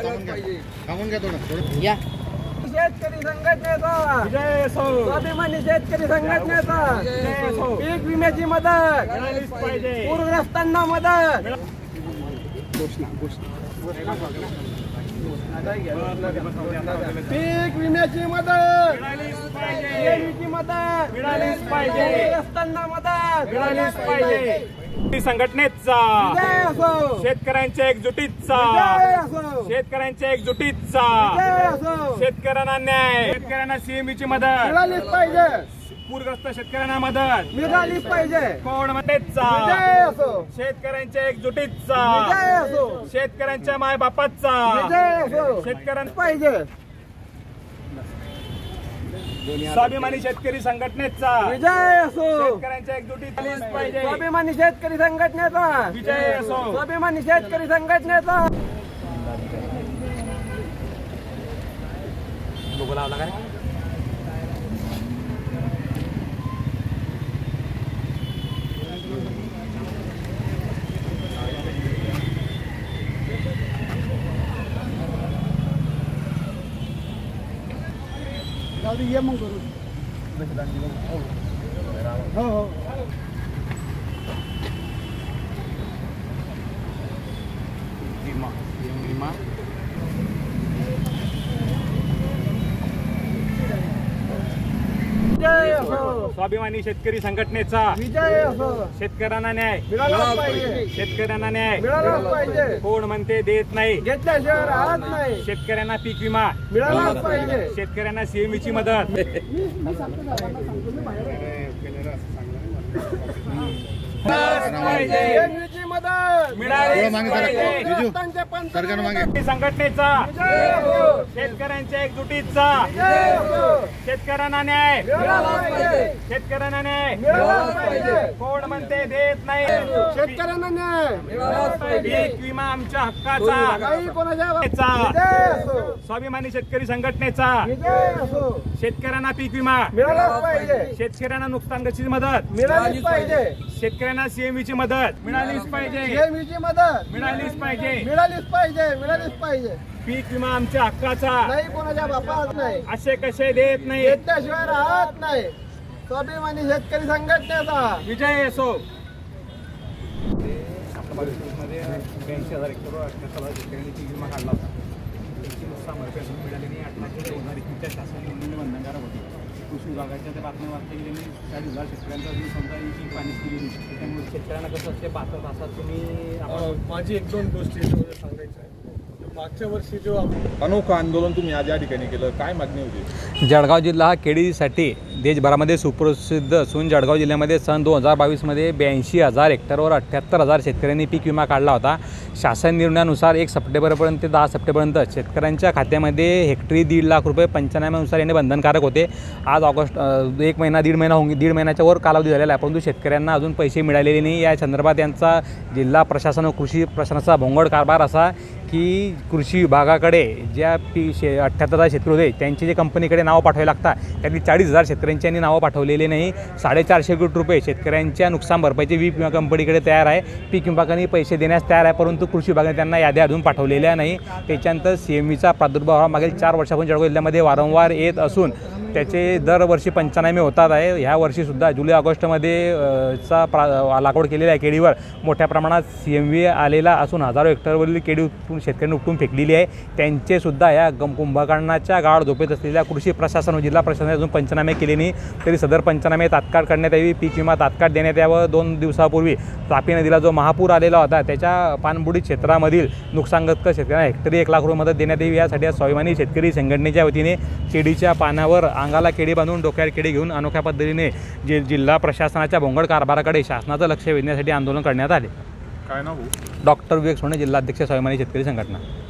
थांबून घ्या थोडं या शेतकरी संघटनेचा विजय असो, स्वाभिमानी शेतकरी संघटनेचा विजय असो, पीक विम्याची मदत मिळालीच पाहिजे. पूरग्रस्तांना मदत पीक विम्याची मदत मिळालीच पाहिजे. शेतीची मदत मिळालीच पाहिजे. पूरग्रस्तांना मदत मिळालीच पाहिजे. संघटनेचा, विजय असो, शेतकऱ्यांच्या एकजुटीचा, विजय असो, शेतकऱ्यांच्या एकजुटीचा, विजय असो, शेतकऱ्यांना न्याय, शेतकऱ्यांना सीएमची मदत, मिळालीच पाहिजे, पूरग्रस्त शेतकऱ्यांना मदत, मिळालीच पाहिजे, कोणमतेचा, विजय असो, शेतकऱ्यांच्या एकजुटीचा, विजय असो, शेतकऱ्यांच्या मायबापाचा, विजय असो, शेतकऱ्यांना पाहिजे, स्वाभिमानी शेतकरी संघटनेचा, विजय असो, शेतकऱ्यांच्या एकजुटीचा पाहिजे. स्वाभिमानी शेतकरी संघटनेचा, विजय असो, स्वाभिमानी शेतकरी संघटनेचा. लोगो लावला काय? ये मग करू हो हो विजय असो, स्वाभिमानी शेतकरी संघटनेचा, विजय असो, शेतकऱ्यांना न्याय, मिळालाच पाहिजे, शेतकऱ्यांना न्याय, मिळालाच पाहिजे, कोण म्हणते देत नाही, घेतल्याशिवाय राहत नाही, शेतकऱ्यांना पीक विमा, मिळालाच पाहिजे, शेतकऱ्यांना सीएमची मदत, शेतकऱ्यांची मदत मिळालीच पाहिजे. पूरग्रस्तांचे सरकारनं मागे. पंचनामे. संघटनेचा, विजय असो, शेतकऱ्यांच्या एकजुटीचा, विजय असो, शेतकऱ्यांना न्याय, मिळालाच पाहिजे, शेतकऱ्यांना न्याय, मिळालाच पाहिजे, कोण म्हणते देत नाही, शेतकऱ्यांना न्याय मिळालाच पाहिजे, पीक विमा आमच्या हक्काचा, काही कोणाच्या चा, विजय असो, स्वाभिमानी शेतकरी संघटनेचा, विजय असो, शेतकऱ्यांना पीक विमा, मिळालाच पाहिजे, शेतकऱ्यांना नुकसानग्रस्तांची मदत, मिळालीच पाहिजे, शेतकऱ्यांना सीएमची मदत मिळालीच पाहिजे, शेतीची मदत मिळालीच पाहिजे, मिळालीच पाहिजे, मिळालीच पाहिजे, पीक विमा आमच्या हक्काचा, नाही कोणाच्या बापात नाही, असे कसे देत नाही, घेतल्याशिवाय राहत नाही, स्वाभिमानी शेतकरी संघटनेचा. विजय असो. 82,000 हेक्टरवर 88,000 शेतकऱ्यांनी पीक विमा काढला होता. त्याची नुकसान भरपाई अजून मिळाली नाही. 18/2021च्या शासन निर्णय बंधनकारक होते. कृषी विभागाच्या त्या बातम्या वाचल्या की त्यांनी 40,000 शेतकऱ्यांचा अजून समजा ही पाणी केली नाही. त्यामुळे शेतकऱ्यांना कसं असते 72 तासात तुम्ही माझी एक दोन गोष्टी सांगायचं आहे. मागच्या वर्षी जो अनोखं आंदोलन तुम्ही आज या ठिकाणी केलं, काय मागणी होती? जळगाव जिल्हा हा केळीसाठी देशभरामध्ये सुप्रसिद्ध असून जळगाव जिल्ह्यामध्ये सन 2022मध्ये 82,000 हेक्टरवर 78,000 शेतकऱ्यांनी पीक विमा काढला होता. शासन निर्णयानुसार 1 सप्टेंबरपर्यंत ते 10 सप्टेंबरपर्यंत शेतकऱ्यांच्या खात्यामध्ये हेक्टरी 1.5 लाख रुपये पंचनाम्यानुसार येणे बंधनकारक होते. आज ऑगस्ट 1 महिना दीड महिन्याच्या वर कालावधी झालेला आहे, परंतु शेतकऱ्यांना अजून पैसे मिळालेले नाही. या संदर्भात यांचा जिल्हा प्रशासन व कृषी प्रशासनाचा भोंगळ कारभार असा की कृषी विभागाकडे ज्या 78,000 शेतकरी होते त्यांची जे कंपनीकडे नावं पाठवावी लागतात त्यातली 40,000 शेतकऱ्यांची यांनी नावं पाठवलेले नाही. 450 कोटी रुपये शेतकऱ्यांच्या नुकसान भरपाईचे पीक विमा कंपनीकडे तयार आहे. पीक विभागाने पैसे देण्यास तयार आहे, परंतु कृषी विभागाने त्यांना याद्या अजून पाठवलेल्या नाही. त्याच्यानंतर सीएमचा प्रादुर्भाव हा मागील 4 वर्षापासून जळगाव जिल्ह्यामध्ये वारंवार येत असून त्याचे दरवर्षी पंचनामे होतात आहे. ह्या वर्षीसुद्धा जुलै ऑगस्टमध्ये लागवड केलेली आहे केळीवर मोठ्या प्रमाणात CMV आलेला असून हजारो हेक्टरवरील केळी शेतकऱ्यांनी उपटून फेकलेली आहे. त्यांचेसुद्धा या कुंभकर्णाच्या गाढ झोपेत असलेल्या कृषी प्रशासन व जिल्हा प्रशासनाने अजून पंचनामे केले नाही. तरी सदर पंचनामे तात्काळ करण्यात यावी, पीक विमा तात्काळ देण्यात यावं. 2 दिवसापूर्वी तापी नदीला जो महापूर आलेला होता त्याच्या पाणबुडी क्षेत्रामधील नुकसानग्रस्त शेतकऱ्यांना हेक्टरी 1 लाख रुपये मदत देण्यात यावी. यासाठी स्वाभिमानी शेतकरी संघटनेच्या वतीने केळीच्या पानावर अंगाला केळी बांधून डोक्यावर केळी घेऊन अनोख्या पद्धतीने जिल्हा प्रशासनाच्या भोंगळ कारभाराकडे शासनाचं लक्ष वेधण्यासाठी आंदोलन करण्यात आले. काय नाव? डॉक्टर विवेक सोने, जिल्हाध्यक्ष स्वाभिमानी शेतकरी संघटना.